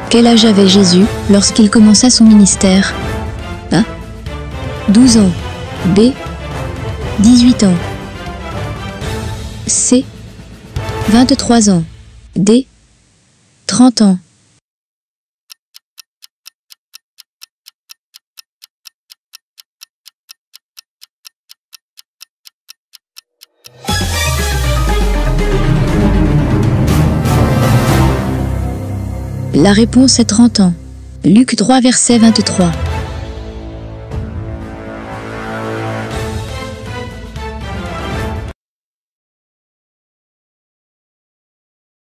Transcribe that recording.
Quel âge avait Jésus lorsqu'il commença son ministère? A. 12 ans. B. 18 ans. C. 23 ans. D. 30 ans. La réponse est 30 ans. Luc 3 verset 23.